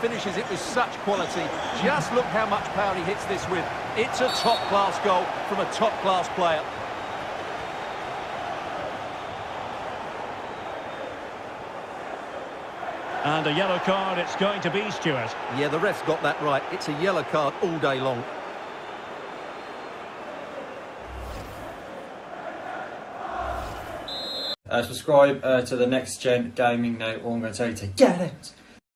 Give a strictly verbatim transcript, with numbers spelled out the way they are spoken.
finishes it with such quality. Just look how much power he hits this with. It's a top-class goal from a top-class player. And a yellow card it's going to be, Stuart. Yeah, the ref's got that right. It's a yellow card all day long. Uh, subscribe uh, to the Next Gen Gaming now. All I'm going to tell you to get it.